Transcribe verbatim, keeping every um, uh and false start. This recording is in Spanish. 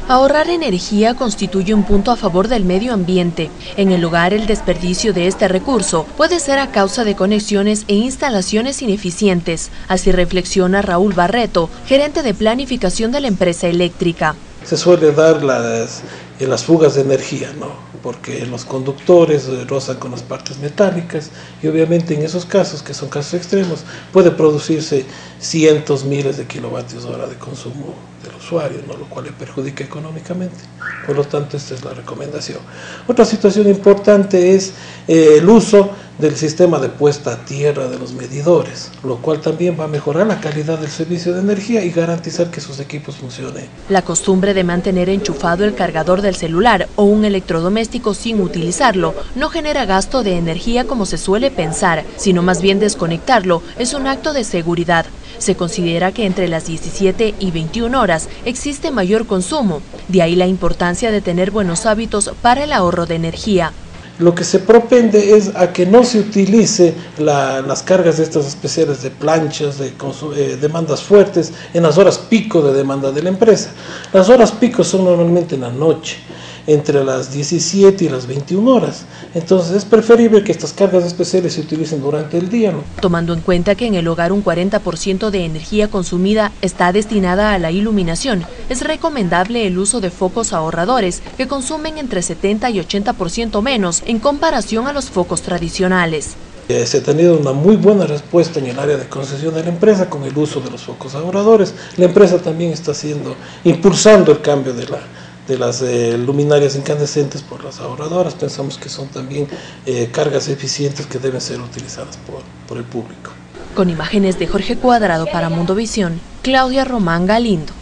Ahorrar energía constituye un punto a favor del medio ambiente. En el hogar, el desperdicio de este recurso puede ser a causa de conexiones e instalaciones ineficientes. Así reflexiona Raúl Barreto, gerente de planificación de la empresa eléctrica. Se suele dar las, las fugas de energía, ¿no? Porque los conductores rozan con las partes metálicas y obviamente en esos casos, que son casos extremos, puede producirse cientos, miles de kilovatios hora de consumo del usuario, ¿no? Lo cual le perjudica económicamente. Por lo tanto, esta es la recomendación. Otra situación importante es eh, el uso del sistema de puesta a tierra de los medidores, lo cual también va a mejorar la calidad del servicio de energía y garantizar que sus equipos funcionen. La costumbre de mantener enchufado el cargador del celular o un electrodoméstico sin utilizarlo no genera gasto de energía como se suele pensar, sino más bien desconectarlo es un acto de seguridad. Se considera que entre las diecisiete y veintiuna horas existe mayor consumo, de ahí la importancia de tener buenos hábitos para el ahorro de energía. Lo que se propende es a que no se utilice la, las cargas de estas especiales de planchas, de eh, demandas fuertes, en las horas pico de demanda de la empresa. Las horas pico son normalmente en la noche, entre las diecisiete y las veintiuna horas. Entonces es preferible que estas cargas especiales se utilicen durante el día, ¿no? Tomando en cuenta que en el hogar un cuarenta por ciento de energía consumida está destinada a la iluminación, es recomendable el uso de focos ahorradores que consumen entre setenta y ochenta por ciento menos en comparación a los focos tradicionales. Eh, se ha tenido una muy buena respuesta en el área de concesión de la empresa con el uso de los focos ahorradores. La empresa también está haciendo, impulsando el cambio de la de las eh, luminarias incandescentes por las ahorradoras. Pensamos que son también eh, cargas eficientes que deben ser utilizadas por, por el público. Con imágenes de Jorge Cuadrado para Mundovisión, Claudia Román Galindo.